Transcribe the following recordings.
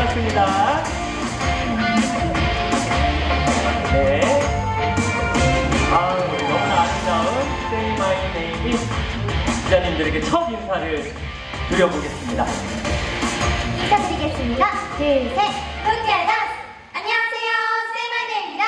반갑습니다. 네. 너무나 아름다운 Say My Name이 기자님들에게 첫 인사를 드려보겠습니다. 인사드리겠습니다. 둘, 셋. 굿게더! 안녕하세요. Say My Name입니다.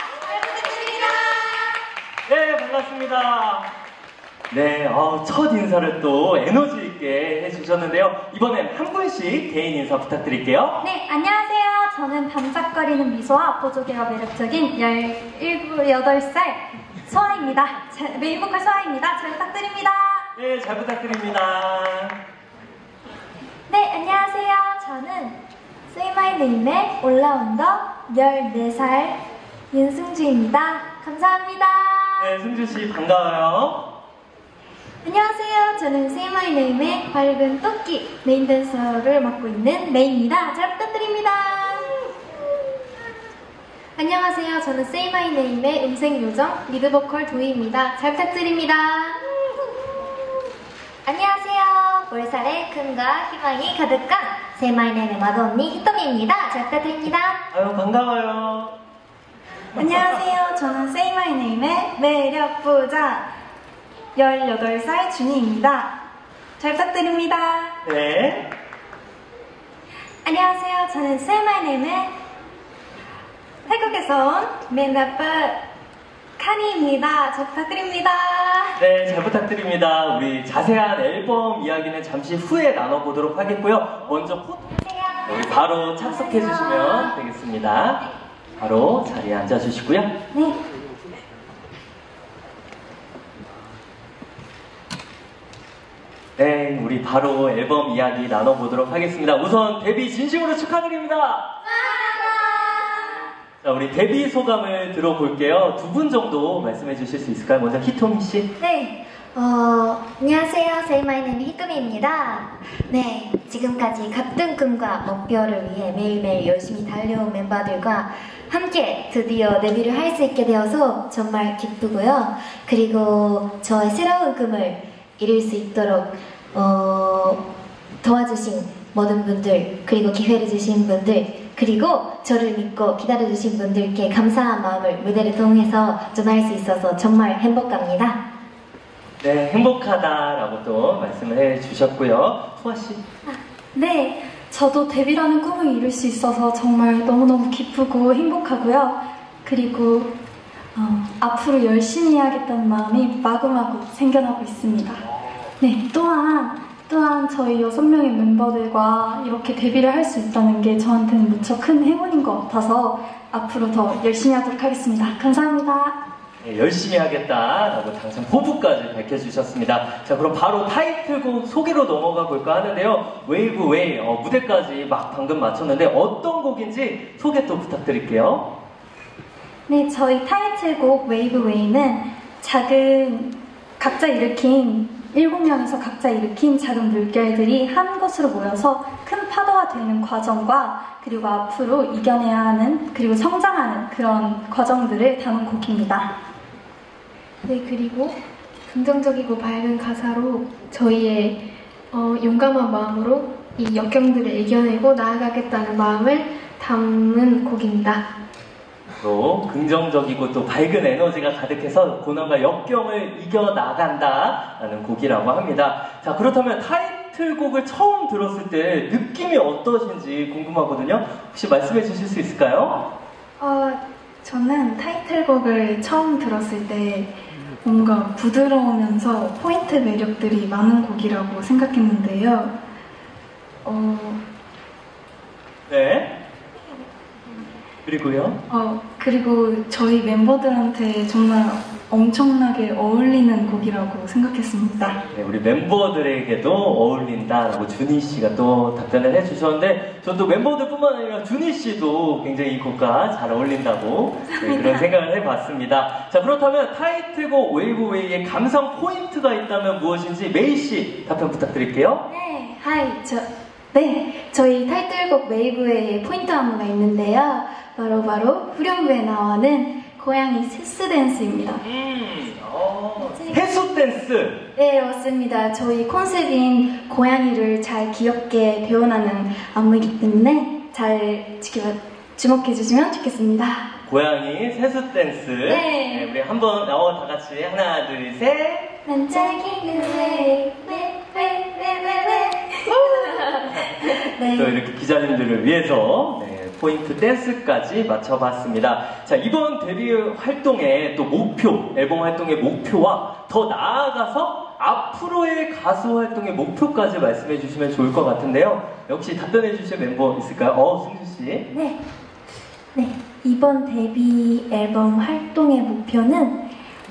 잘 부탁드립니다. 네, 반갑습니다. 네, 첫 인사를 또 에너지 있게 해주셨는데요. 이번엔 한 분씩 개인 인사 부탁드릴게요. 네, 안녕하세요. 저는 반짝거리는 미소와 압도적이라 매력적인 17, 8살 소아입니다. 메인 보컬 소아입니다. 잘 부탁드립니다. 네, 잘 부탁드립니다. 네, 안녕하세요. 저는 Say My Name의 올라운더 14살 윤승주입니다. 감사합니다. 네, 승주씨 반가워요. 안녕하세요. 저는 Say My Name의 밝은 토끼 메인 댄서를 맡고 있는 메이입니다. 잘 부탁드립니다. 안녕하세요. 저는 Say My Name의 음색 요정 리드 보컬 도희입니다. 잘 부탁드립니다. 안녕하세요. 볼살에 큼과 희망이 가득한 Say My Name의 맏언니 희tom이입니다. 잘 부탁드립니다. 아유, 반가워요. 안녕하세요. 저는 Say My Name의 매력 부자 18살 준희입니다. 잘 부탁드립니다. 네. 안녕하세요. 저는 Say My Name의 태국에서 온 맨나빠 카니입니다. 잘 부탁드립니다. 네, 잘 부탁드립니다. 우리 자세한 앨범 이야기는 잠시 후에 나눠보도록 하겠고요. 먼저 우리 바로 착석해 주시면 되겠습니다. 바로 자리에 앉아주시고요. 네. 네, 우리 바로 앨범 이야기 나눠보도록 하겠습니다. 우선 데뷔 진심으로 축하드립니다. 자, 우리 데뷔 소감을 들어볼게요. 두 분 정도 말씀해 주실 수 있을까요? 먼저 히토미 씨. 네. 안녕하세요. Say My Name의 희tom이입니다. 네. 지금까지 같은 꿈과 목표를 위해 매일매일 열심히 달려온 멤버들과 함께 드디어 데뷔를 할 수 있게 되어서 정말 기쁘고요. 그리고 저의 새로운 꿈을 이룰 수 있도록 도와주신 모든 분들, 그리고 기회를 주신 분들, 그리고 저를 믿고 기다려주신 분들께 감사한 마음을 무대를 통해서 전할 수 있어서 정말 행복합니다. 네, 행복하다라고 또 말씀을 해주셨고요. 소아 씨. 네, 저도 데뷔라는 꿈을 이룰 수 있어서 정말 너무너무 기쁘고 행복하고요. 그리고 앞으로 열심히 해야겠다는 마음이 마구마구 생겨나고 있습니다. 네, 또한 저희 6명의 멤버들과 이렇게 데뷔를 할 수 있다는 게 저한테는 무척 큰 행운인 것 같아서 앞으로 더 열심히 하도록 하겠습니다. 감사합니다. 네, 열심히 하겠다라고 당장 포부까지 밝혀주셨습니다. 자, 그럼 바로 타이틀곡 소개로 넘어가 볼까 하는데요. 웨이브 웨이 무대까지 막 방금 마쳤는데 어떤 곡인지 소개 또 부탁드릴게요. 네, 저희 타이틀곡 웨이브 웨이는 각자 일으킨 7명에서 각자 일으킨 작은 물결들이 한 곳으로 모여서 큰 파도가 되는 과정과 그리고 앞으로 이겨내야 하는 그리고 성장하는 그런 과정들을 담은 곡입니다. 네, 그리고 긍정적이고 밝은 가사로 저희의 용감한 마음으로 이 역경들을 이겨내고 나아가겠다는 마음을 담은 곡입니다. 또 긍정적이고 또 밝은 에너지가 가득해서 고난과 역경을 이겨나간다라는 곡이라고 합니다. 자, 그렇다면 타이틀곡을 처음 들었을 때 느낌이 어떠신지 궁금하거든요. 혹시 말씀해 주실 수 있을까요? 저는 타이틀곡을 처음 들었을 때 뭔가 부드러우면서 포인트 매력들이 많은 곡이라고 생각했는데요. 네. 그리고요? 그리고 저희 멤버들한테 정말 엄청나게 어울리는 곡이라고 생각했습니다. 네, 우리 멤버들에게도 어울린다라고 준희 씨가 또 답변을 해주셨는데, 저도 멤버들뿐만 아니라 준희 씨도 굉장히 이 곡과 잘 어울린다고 그런 생각을 해봤습니다. 자, 그렇다면 타이틀곡 웨이브 웨이의 감상 포인트가 있다면 무엇인지 메이 씨 답변 부탁드릴게요. 네, 저희 타이틀곡 웨이브웨이의 포인트 안무가 있는데요. 바로 후렴구에 나오는 고양이 헬스 댄스입니다. 헬스 댄스! 네, 맞습니다. 저희 컨셉인 고양이를 잘 귀엽게 표현하는 안무이기 때문에 잘 주목해 주시면 좋겠습니다. 고양이 세수 댄스. 네. 우리 한번 다 같이 하나, 둘, 셋. 반짝이는 왜 네. 또 이렇게 기자님들을 위해서 포인트 댄스까지 맞춰봤습니다. 자, 이번 데뷔 활동의 또 목표, 앨범 활동의 목표와 더 나아가서 앞으로의 가수 활동의 목표까지 말씀해 주시면 좋을 것 같은데요. 역시 답변해 주실 멤버 있을까요? 승주 씨. 네. 이번 데뷔 앨범 활동의 목표는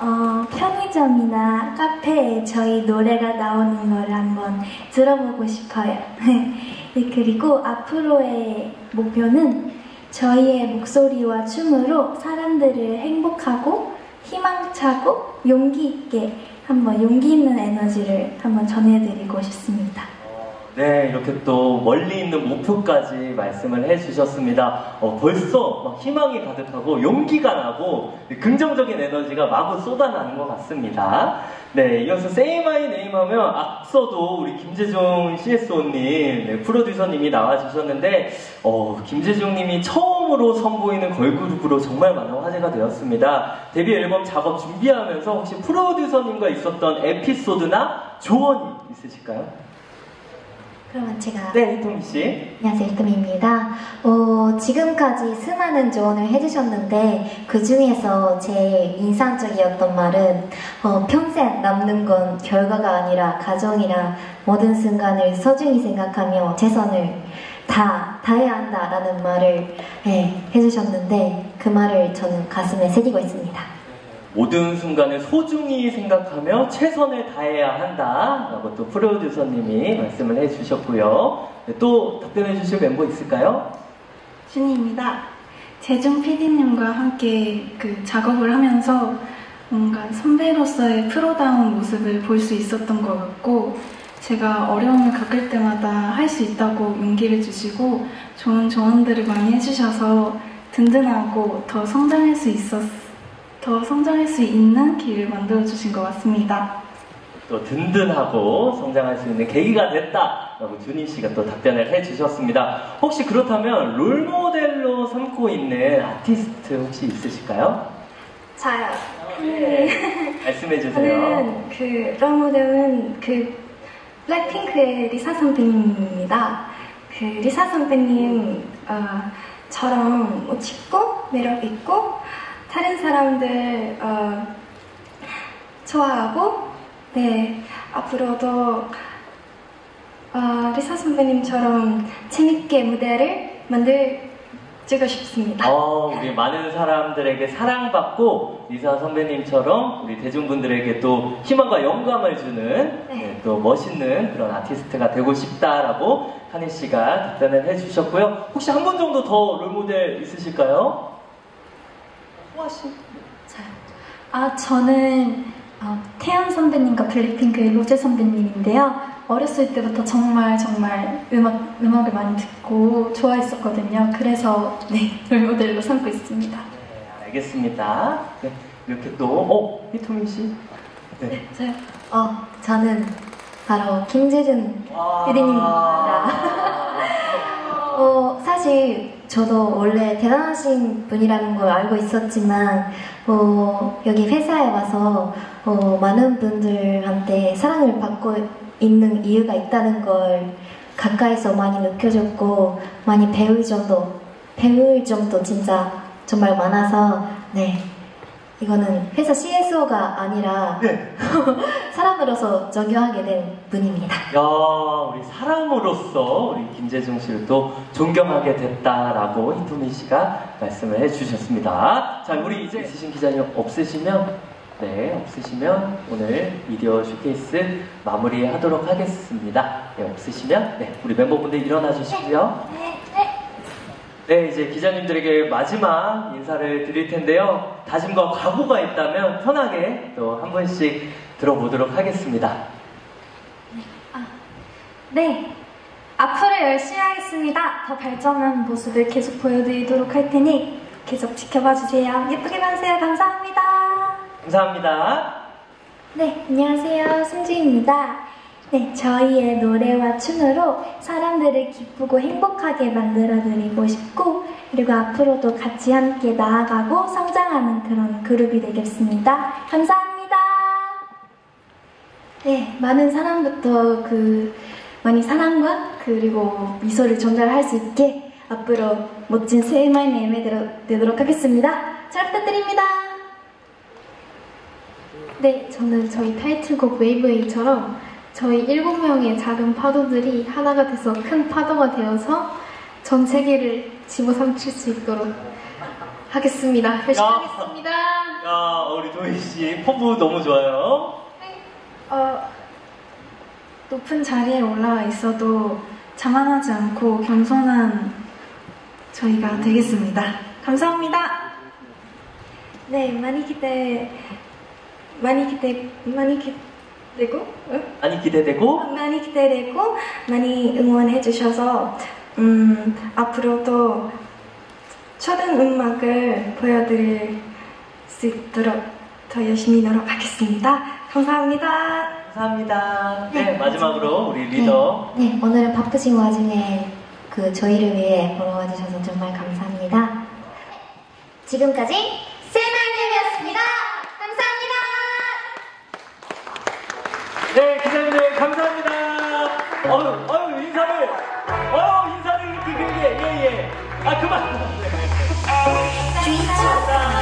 편의점이나 카페에 저희 노래가 나오는 걸 한번 들어보고 싶어요. 네, 그리고 앞으로의 목표는 저희의 목소리와 춤으로 사람들을 행복하고 희망차고 용기 있게 용기 있는 에너지를 한번 전해드리고 싶습니다. 네, 이렇게 또 멀리 있는 목표까지 말씀을 해주셨습니다. 벌써 막 희망이 가득하고 용기가 나고 긍정적인 에너지가 마구 쏟아나는 것 같습니다. 네, 이어서 Say My Name 하면 앞서도 우리 김재중 CSO님, 프로듀서님이 나와주셨는데 김재중님이 처음으로 선보이는 걸그룹으로 정말 많은 화제가 되었습니다. 데뷔 앨범 작업 준비하면서 혹시 프로듀서님과 있었던 에피소드나 조언이 있으실까요? 그러면 제가 네, 희토미 씨. 안녕하세요, 희토미입니다. 지금까지 수많은 조언을 해주셨는데 그 중에서 제일 인상적이었던 말은 평생 남는 건 결과가 아니라 가정이라 모든 순간을 소중히 생각하며 최선을 다해야 한다라는 말을 해주셨는데 그 말을 저는 가슴에 새기고 있습니다. 모든 순간을 소중히 생각하며 최선을 다해야 한다라고 또 프로듀서님이 말씀을 해주셨고요. 네, 또 답변해 주실 멤버 있을까요? 준이입니다. 재중 PD님과 함께 작업을 하면서 뭔가 선배로서의 프로다운 모습을 볼 수 있었던 것 같고 제가 어려움을 겪을 때마다 할 수 있다고 용기를 주시고 좋은 조언들을 많이 해주셔서 든든하고 더 성장할 수 있는 길을 만들어주신 것 같습니다. 또 든든하고 성장할 수 있는 계기가 됐다라고 준희 씨가 또 답변을 해주셨습니다. 혹시 그렇다면 롤모델로 삼고 있는 아티스트 혹시 있으실까요? 저요. 말씀해 주세요. 저는 롤모델은 블랙핑크의 리사 선배님입니다. 리사 선배님 처럼 멋있고 매력 있고 다른 사람들 좋아하고 앞으로도 리사 선배님처럼 재밌게 무대를 만들고 싶습니다. 우리 많은 사람들에게 사랑받고 리사 선배님처럼 우리 대중분들에게 또 희망과 영감을 주는 또 멋있는 그런 아티스트가 되고 싶다라고 한희 씨가 답변을 해주셨고요. 혹시 한 분 정도 더 롤모델 있으실까요? 저는 태연 선배님과 블랙핑크의 로제 선배님인데요. 어렸을 때부터 정말 음악을 많이 듣고 좋아했었거든요. 그래서 롤모델로 삼고 있습니다. 네, 알겠습니다. 네, 이렇게 또 희토미 씨. 네, 저요. 저는 바로 김재준 PD님입니다. 사실 저도 원래 대단하신 분이라는 걸 알고 있었지만 여기 회사에 와서 많은 분들한테 사랑을 받고 있는 이유가 있다는 걸 가까이서 많이 느껴졌고 많이 배울 점도 진짜 정말 많아서 이거는 회사 CSO가 아니라 사람으로서 존경하게 된 분입니다. 야, 우리 사람으로서 우리 김재중 씨를 또 존경하게 됐다라고 희토미 씨가 말씀을 해주셨습니다. 자, 우리 이제 있으신 기자님 없으시면 오늘 미디어 쇼케이스 마무리하도록 하겠습니다. 없으시면 우리 멤버분들 일어나 주시고요. 네, 이제 기자님들에게 마지막 인사를 드릴 텐데요. 다짐과 각오가 있다면 편하게 또 한 번씩 들어보도록 하겠습니다. 앞으로 열심히 하겠습니다. 더 발전한 모습을 계속 보여드리도록 할 테니 계속 지켜봐 주세요. 예쁘게 봐주세요. 감사합니다. 감사합니다. 안녕하세요. 승주입니다. 네, 저희의 노래와 춤으로 사람들을 기쁘고 행복하게 만들어드리고 싶고, 그리고 앞으로도 같이 함께 나아가고 성장하는 그런 그룹이 되겠습니다. 감사합니다. 네, 많은 사람부터 많이 사랑과 그리고 미소를 전달할 수 있게 앞으로 멋진 Say My Name이 되도록 하겠습니다. 잘 부탁드립니다. 네, 저는 저희 타이틀곡 웨이브웨이처럼 저희 7명의 작은 파도들이 하나가 돼서 큰 파도가 되어서 전 세계를 집어삼킬 수 있도록 하겠습니다. 열심히 하겠습니다. 야, 우리 도희씨 포부 너무 좋아요. 높은 자리에 올라와 있어도 자만하지 않고 겸손한 저희가 되겠습니다. 감사합니다. 네, 많이 기대되고 많이 응원해 주셔서 앞으로도 좋은 음악을 보여드릴 수 있도록 더 열심히 노력하겠습니다. 감사합니다. 감사합니다. 네, 마지막으로 우리 리더. 네, 오늘은 바쁘신 와중에 저희를 위해 보러 와주셔서 정말 감사합니다. 지금까지 셀마이님이었습니다. 감사합니다. 네, 기자님들 감사합니다. 인사를 이렇게 길게. 예. 아, 그만. 주인공.